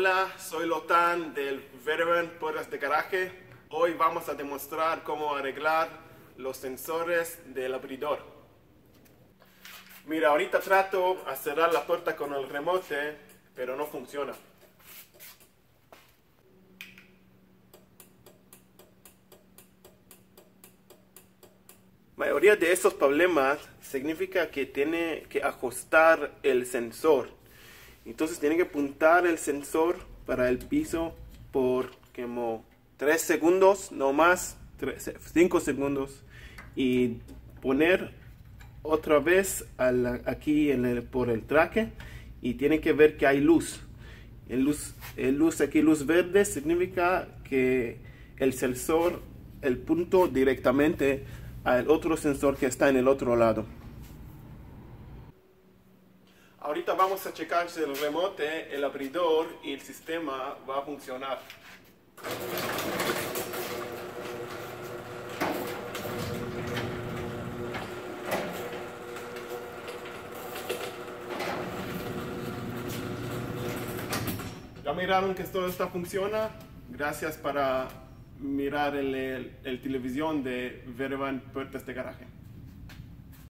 Hola, soy Lotan del Veravan Puertas de Garaje. Hoy vamos a demostrar cómo arreglar los sensores del abridor. Mira, ahorita trato de cerrar la puerta con el remote, pero no funciona. La mayoría de estos problemas significa que tiene que ajustar el sensor. Entonces tiene que apuntar el sensor para el piso por como 3 segundos, no más, 5 segundos, y poner otra vez aquí por el traque, y tiene que ver que hay luz. Aquí, luz verde, significa que el sensor, el punto directamente al otro sensor que está en el otro lado. Ahorita vamos a checar si el remote, el abridor y el sistema va a funcionar. ¿Ya miraron que todo esto funciona? Gracias para mirar el televisión de Veravan Puertas de Garaje.